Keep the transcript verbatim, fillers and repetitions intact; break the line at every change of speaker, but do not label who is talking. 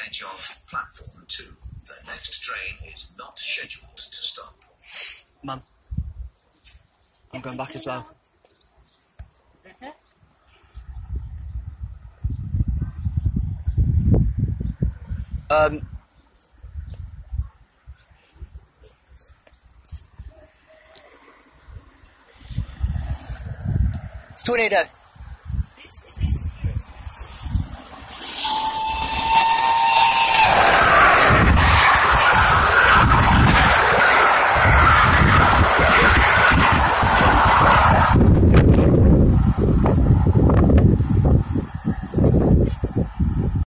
edge of platform two. The next train is not scheduled to stop.
Mum, I'm going back as well. Um... It's tornado.